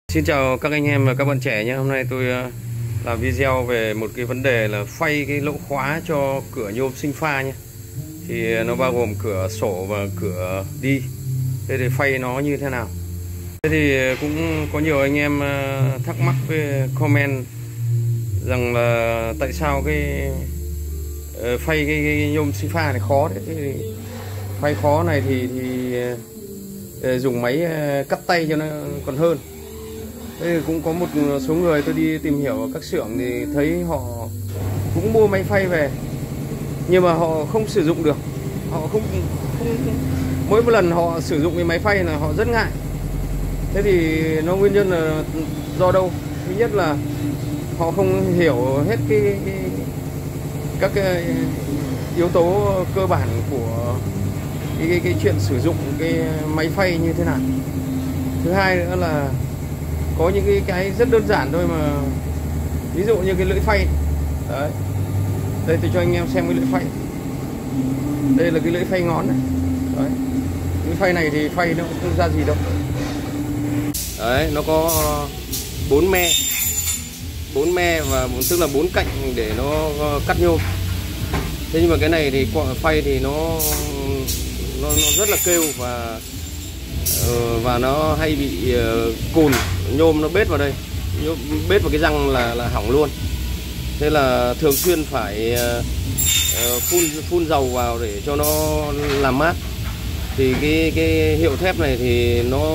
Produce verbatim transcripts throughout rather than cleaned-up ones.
Xin chào các anh em và các bạn trẻ nhé. Hôm nay tôi làm video về một cái vấn đề là phay cái lỗ khóa cho cửa nhôm sinh pha nhé. Thì nó bao gồm cửa sổ và cửa đi. Thế thì phay nó như thế nào? Thế thì cũng có nhiều anh em thắc mắc với comment rằng là tại sao cái phay cái, cái nhôm sinh pha này khó đấy. Thế thì phay khó này thì, thì dùng máy cắt tay cho nó còn hơn. Thế cũng có một số người tôi đi tìm hiểu ở các xưởng thì thấy họ cũng mua máy phay về nhưng mà họ không sử dụng được, họ không, không mỗi một lần họ sử dụng cái máy phay là họ rất ngại. Thế thì nó nguyên nhân là do đâu? Thứ nhất là họ không hiểu hết cái, cái các cái yếu tố cơ bản của cái, cái, cái chuyện sử dụng cái máy phay như thế nào. Thứ hai nữa là có những cái, cái rất đơn giản thôi mà, ví dụ như cái lưỡi phay đấy. Đây tôi cho anh em xem cái lưỡi phay. Đây là cái lưỡi phay ngón này. Đấy. Lưỡi phay này thì phay nó cũng không ra gì đâu. Đấy, nó có bốn me, bốn me và tức là bốn cạnh để nó cắt nhôm. Thế nhưng mà cái này thì phay thì nó nó, nó rất là kêu và và nó hay bị cùn, nhôm nó bết vào đây, nhôm bết vào cái răng là là hỏng luôn. Thế là thường xuyên phải uh, phun phun dầu vào để cho nó làm mát. Thì cái cái hiệu thép này thì nó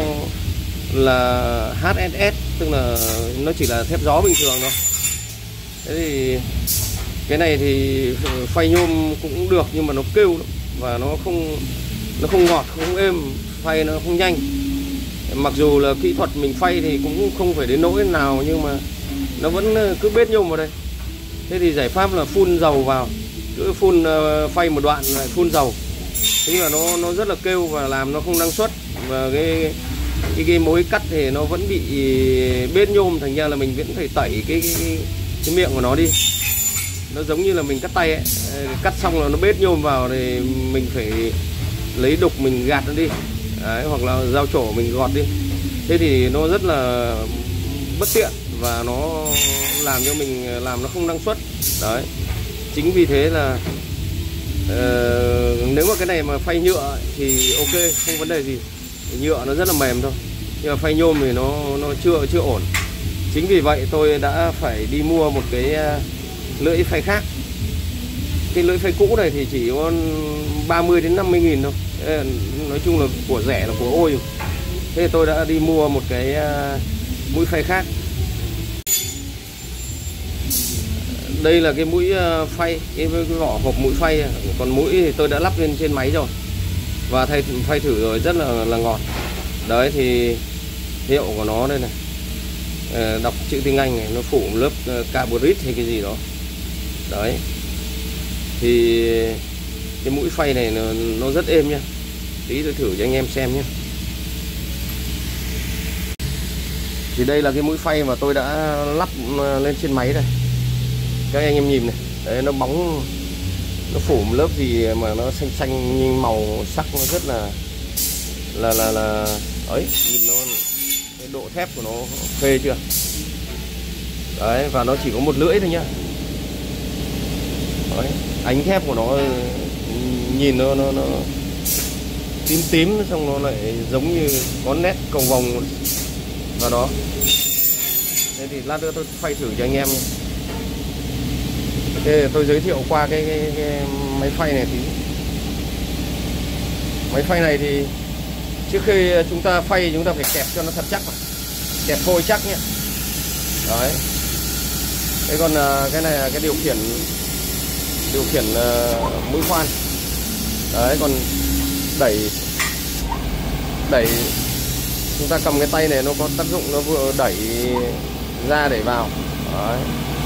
là hát ét ét, tức là nó chỉ là thép gió bình thường thôi. Thế thì cái này thì phay nhôm cũng được nhưng mà nó kêu lắm, và nó không nó không ngọt, không êm, phay nó không nhanh. Mặc dù là kỹ thuật mình phay thì cũng không phải đến nỗi nào nhưng mà nó vẫn cứ bết nhôm vào đây. Thế thì giải pháp là phun dầu vào, cứ phun uh, phay một đoạn lại phun dầu. Thế là nó nó rất là kêu và làm nó không năng suất, và cái cái, cái mối cắt thì nó vẫn bị bết nhôm, thành ra là mình vẫn phải tẩy cái, cái cái miệng của nó đi. Nó giống như là mình cắt tay ấy, cắt xong là nó bết nhôm vào thì mình phải lấy đục mình gạt nó đi. Đấy, hoặc là dao trổ mình gọt đi. Thế thì nó rất là bất tiện và nó làm cho mình làm nó không năng suất. Đấy, chính vì thế là uh, nếu mà cái này mà phay nhựa thì ok, không vấn đề gì. Nhựa nó rất là mềm thôi, nhưng mà phay nhôm thì nó nó chưa chưa ổn. Chính vì vậy tôi đã phải đi mua một cái lưỡi phay khác. Cái lưỡi phay cũ này thì chỉ có ba mươi đến năm mươi nghìn thôi. Nói chung là của rẻ là của ôi. Thế thì tôi đã đi mua một cái mũi phay khác. Đây là cái mũi phay, cái, cái vỏ hộp mũi phay. Còn mũi thì tôi đã lắp lên trên máy rồi và thay phay thử rồi, rất là là ngọt. Đấy thì hiệu của nó đây này, đọc chữ tiếng Anh này, nó phủ một lớp carbonate hay cái gì đó. Đấy thì cái mũi phay này nó, nó rất êm nha. Tí tôi thử cho anh em xem nhé. Thì đây là cái mũi phay mà tôi đã lắp lên trên máy đây. Các anh em nhìn này, đấy, nó bóng, nó phủ một lớp gì mà nó xanh xanh, nhưng màu sắc nó rất là là là là ấy, nhìn nó cái độ thép của nó phê chưa. Đấy, và nó chỉ có một lưỡi thôi nhá. Đấy, ánh thép của nó nhìn nó nó nó tím tím, xong nó lại giống như có nét cầu vồng vào đó. Thế thì lát nữa tôi phay thử cho anh em nhé. Thế tôi giới thiệu qua cái, cái, cái máy phay này thì máy phay này thì trước khi chúng ta phay chúng ta phải kẹp cho nó thật chắc vào. Kẹp phôi chắc nhé. Đấy. Thế còn cái này là cái điều khiển điều khiển uh, mũi khoan. Đấy, còn đẩy đẩy chúng ta cầm cái tay này nó có tác dụng, nó vừa đẩy ra đẩy vào. Đấy.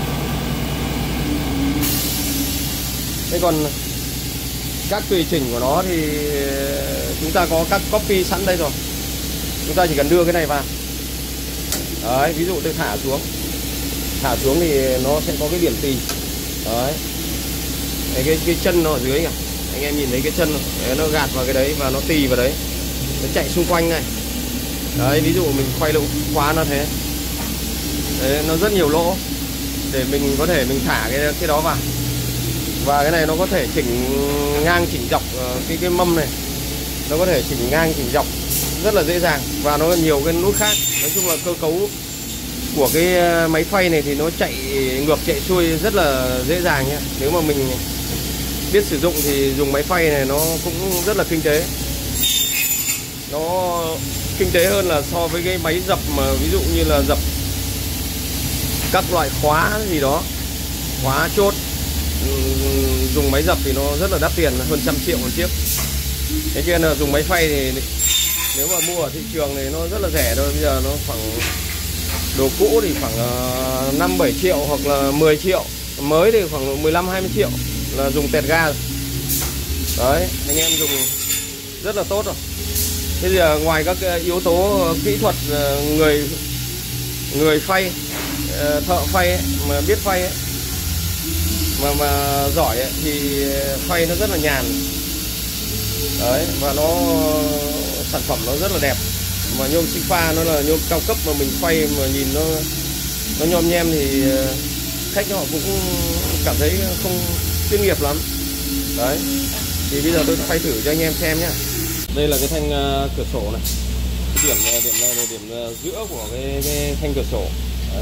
Thế còn các tùy chỉnh của nó thì chúng ta có các copy sẵn đây rồi, chúng ta chỉ cần đưa cái này vào. Đấy, ví dụ tôi thả xuống thả xuống thì nó sẽ có cái điểm tì. Đấy, cái cái chân nó ở dưới kìa, anh em nhìn thấy cái chân nó, nó gạt vào cái đấy và nó tì vào đấy, nó chạy xung quanh này. Đấy, ví dụ mình quay lỗ khóa nó thế. Đấy, nó rất nhiều lỗ để mình có thể mình thả cái cái đó vào. Và cái này nó có thể chỉnh ngang chỉnh dọc cái cái mâm này. Nó có thể chỉnh ngang chỉnh dọc rất là dễ dàng. Và nó có nhiều cái nút khác. Nói chung là cơ cấu của cái máy phay này thì nó chạy ngược chạy xuôi rất là dễ dàng nhé. Nếu mà mình biết sử dụng thì dùng máy phay này nó cũng rất là kinh tế. Nó kinh tế hơn là so với cái máy dập mà ví dụ như là dập các loại khóa gì đó, khóa chốt. Dùng máy dập thì nó rất là đắt tiền, hơn trăm triệu một chiếc. Thế cho nên là dùng máy phay thì nếu mà mua ở thị trường thì nó rất là rẻ thôi. Bây giờ nó khoảng đồ cũ thì khoảng năm bảy triệu hoặc là mười triệu, mới thì khoảng mười lăm hai mươi triệu là dùng tẹt ga. Đấy, anh em dùng rất là tốt rồi. Thế giờ ngoài các yếu tố kỹ thuật, người người phay, thợ phay ấy, mà biết phay ấy, mà mà giỏi ấy, thì phay nó rất là nhàn. Đấy, và nó sản phẩm nó rất là đẹp. Mà nhôm sinh pha nó là nhôm cao cấp mà mình phay mà nhìn nó nó nhom nhem thì khách họ cũng cảm thấy không chuyên nghiệp lắm. Đấy, thì bây giờ tôi phay thử cho anh em xem nhé. Đây là cái thanh uh, cửa sổ này. Cái điểm điểm này là điểm uh, giữa của cái, cái thanh cửa sổ. Đấy.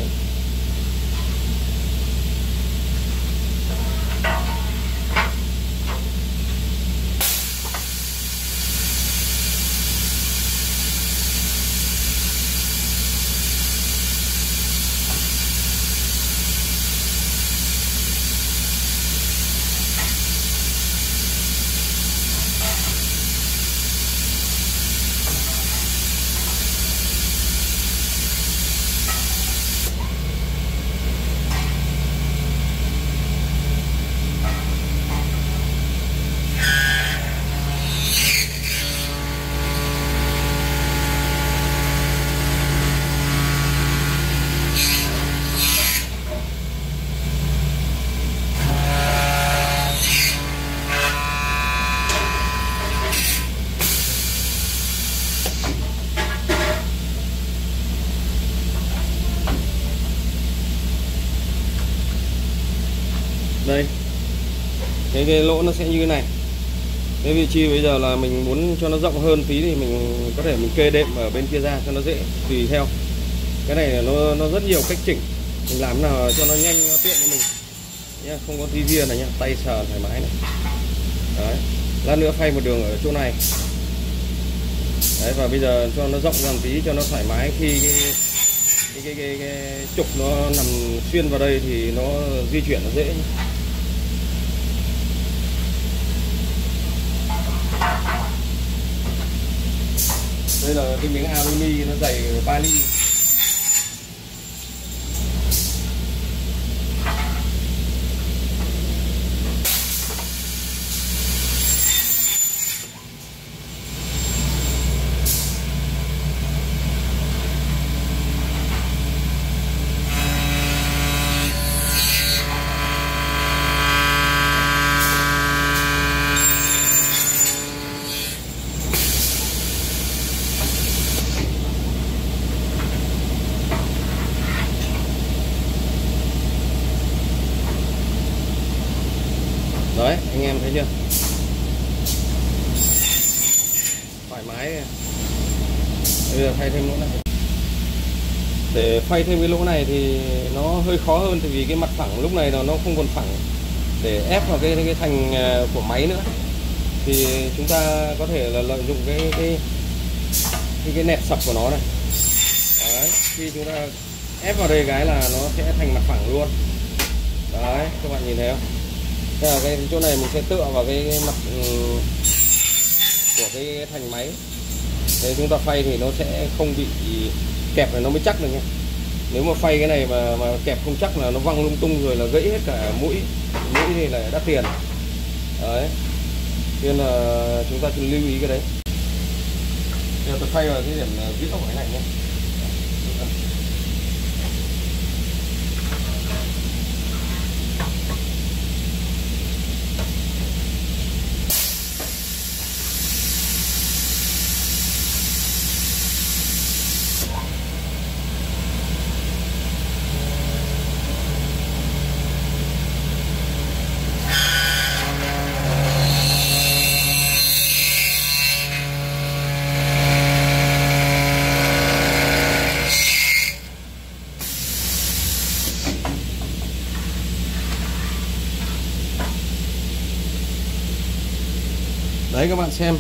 Đây, cái, cái lỗ nó sẽ như thế này. Cái vị trí bây giờ là mình muốn cho nó rộng hơn tí thì mình có thể mình kê đệm ở bên kia ra cho nó dễ, tùy theo. Cái này nó nó rất nhiều cách chỉnh, mình làm nào cho nó nhanh, nó tiện cho mình nhá, không có tí ria này nhá, tay sờ thoải mái này. Đấy, lát nữa phay một đường ở chỗ này. Đấy, và bây giờ cho nó rộng ra một tí cho nó thoải mái. Khi cái cái cái, cái, cái trục nó nằm xuyên vào đây thì nó di chuyển nó dễ nhá. Đây là cái miếng alumi nó dày ba ly. Đấy, anh em thấy chưa? Thoải mái. Bây giờ phay thêm lỗ này. Để phay thêm cái lỗ này thì nó hơi khó hơn, tại vì cái mặt phẳng lúc này là nó không còn phẳng để ép vào cái cái thành của máy nữa. Thì chúng ta có thể là lợi dụng cái cái cái, cái nẹp sập của nó này. Đấy, khi chúng ta ép vào đây cái là nó sẽ thành mặt phẳng luôn. Đấy, các bạn nhìn thấy không? Thế là cái chỗ này mình sẽ tựa vào cái, cái mặt um, của cái thành máy. Thế chúng ta phay thì nó sẽ không bị kẹp, này nó mới chắc được nha. Nếu mà phay cái này mà mà kẹp không chắc là nó văng lung tung rồi là gãy hết cả mũi. Mũi thì là đắt tiền. Đấy, nên là chúng ta cần lưu ý cái đấy. Bây giờ tôi phay vào cái điểm giữa của cái này nhé. Đấy các bạn xem.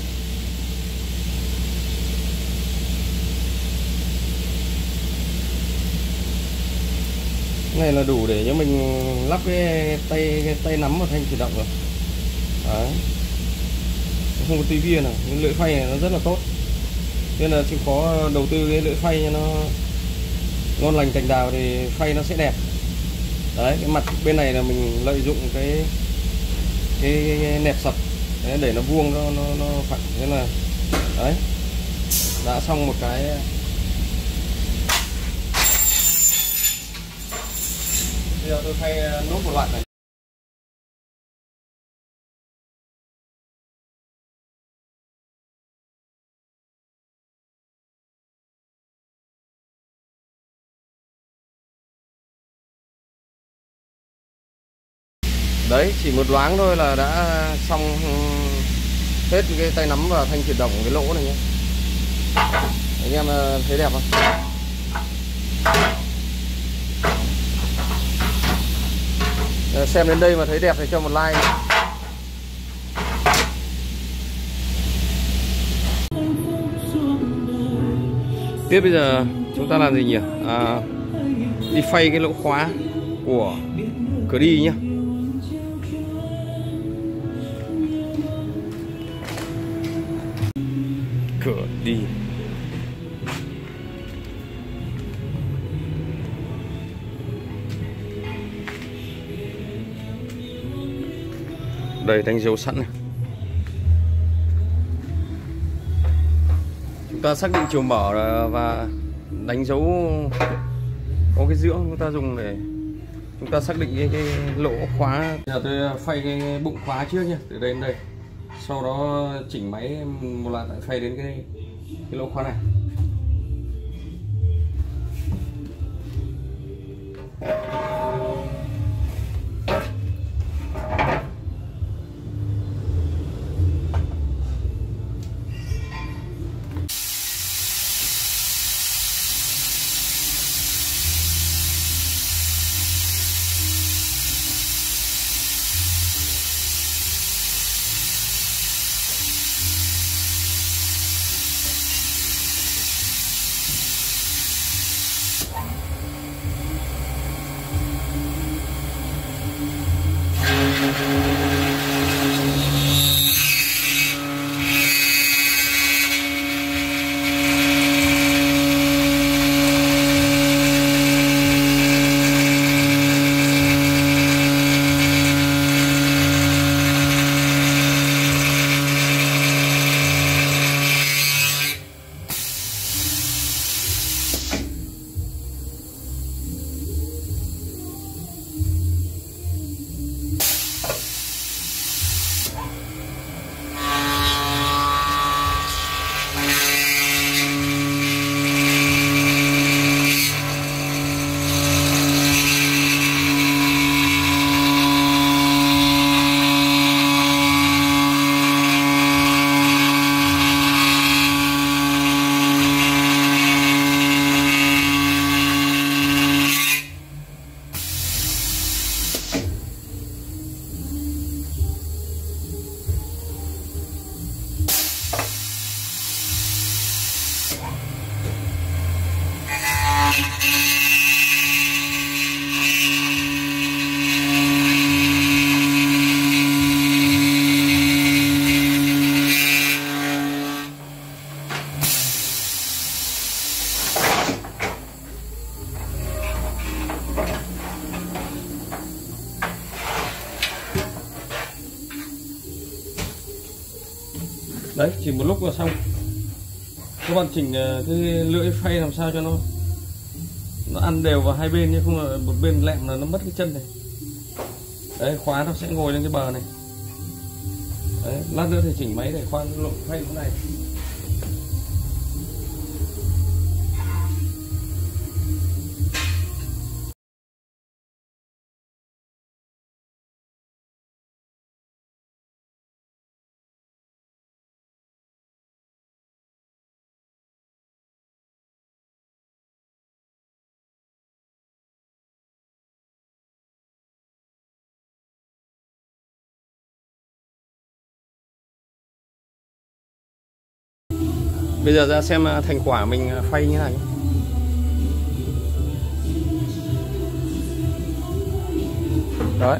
Cái này là đủ để cho mình lắp cái tay cái tay nắm vào thanh khởi động rồi. Đấy. Không có tivi nào, cái lưỡi phay này nó rất là tốt. Nên là chịu khó đầu tư cái lưỡi phay cho nó ngon lành cành đào thì phay nó sẽ đẹp. Đấy, cái mặt bên này là mình lợi dụng cái cái, cái nẹp sập đấy, để nó vuông nó nó nó phẳng, thế là đấy đã xong một cái. Bây giờ tôi thay nốt một loạt này. Đấy, chỉ một loáng thôi là đã xong hết cái tay nắm và thanh chuyển động cái lỗ này nhé. Anh em thấy đẹp không? Xem đến đây mà thấy đẹp thì cho một like. Tiếp bây giờ chúng ta làm gì nhỉ? À, đi phay cái lỗ khóa của cửa đi nhé. Cửa đi. Đây đánh dấu sẵn này. Chúng ta xác định chiều mở và đánh dấu có cái dưỡng chúng ta dùng để chúng ta xác định cái, cái lỗ khóa. Bây giờ tôi phay cái bụng khóa trước nhé, từ đây đến đây. Sau đó chỉnh máy một loạt lại phay đến cái cái lỗ khóa này. Đấy, chỉ một lúc là xong. Các bạn chỉnh cái lưỡi phay làm sao cho nó nó ăn đều vào hai bên, nhưng không là một bên lẹm là nó mất cái chân này. Đấy, khóa nó sẽ ngồi lên cái bờ này. Đấy, lát nữa thì chỉnh máy để khoan lỗ phay lỗ này. Bây giờ ra xem thành quả mình phay như này. Đấy,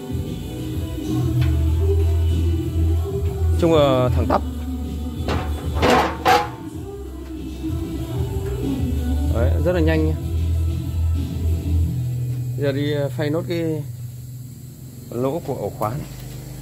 chung là thẳng tắp. Đấy, rất là nhanh nha. Bây giờ đi phay nốt cái lỗ của ổ khóa này.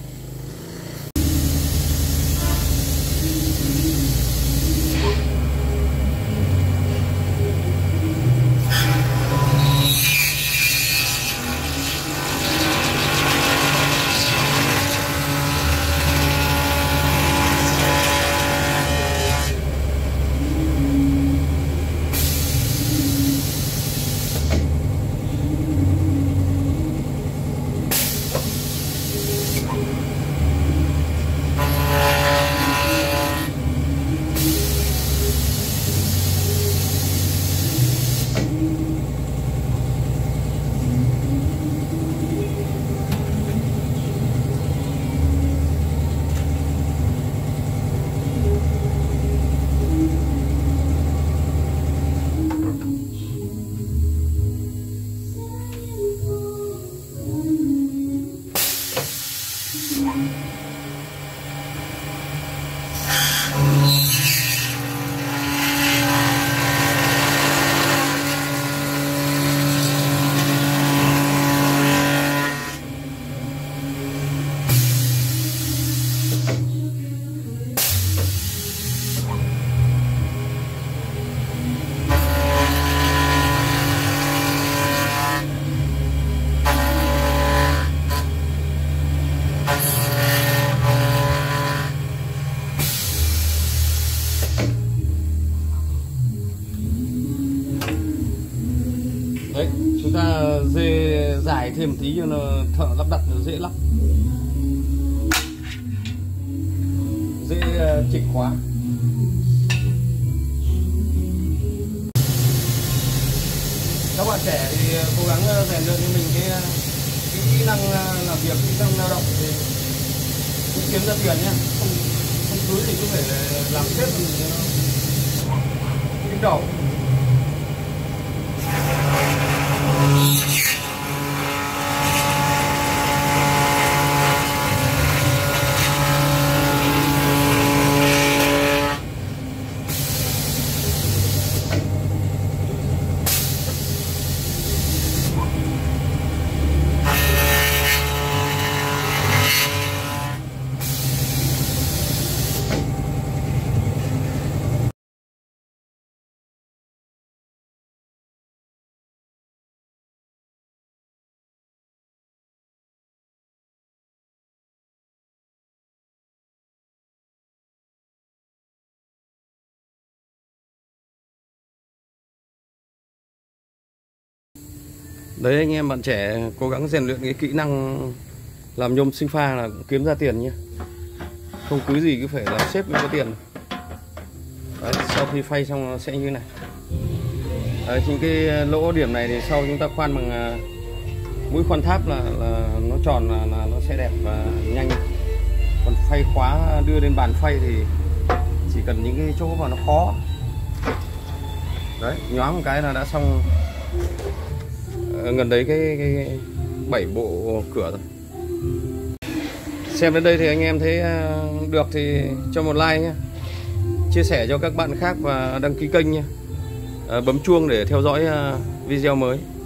Đấy, chúng ta dê dài thêm một tí cho nó thợ lắp đặt nó dễ lắp. Dễ uh, chỉnh khóa. Các bạn trẻ thì cố gắng rèn luyện cho mình cái, cái kỹ năng làm việc, kỹ năng lao động thì cũng kiếm ra tiền nhá. Không, không cứ thì cứ phải làm xếp cho mình cho nó kích đầu. Đấy, anh em bạn trẻ cố gắng rèn luyện cái kỹ năng làm nhôm sinh pha là kiếm ra tiền nhé. Không cứ gì cứ phải làm xếp mới có tiền. Đấy, sau khi phay xong nó sẽ như này. Đấy, chính cái lỗ điểm này thì sau chúng ta khoan bằng mũi khoan tháp là, là nó tròn là, là nó sẽ đẹp và nhanh. Còn phay khóa đưa lên bàn phay thì chỉ cần những cái chỗ mà nó khó. Đấy, nhoáng một cái là đã xong gần đấy cái, cái bảy bộ cửa rồi. Xem đến đây thì anh em thấy được thì cho một like nhé, chia sẻ cho các bạn khác và đăng ký kênh nhé, bấm chuông để theo dõi video mới.